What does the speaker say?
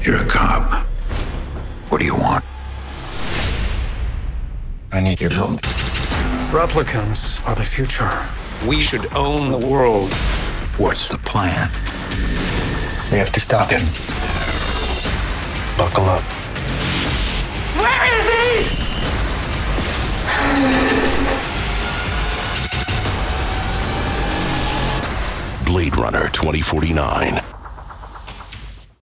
You're a cop. What do you want? I need your help. Replicants are the future. We should own the world. What's the plan? We have to stop him. Buckle up. Where is he? Blade Runner 2049.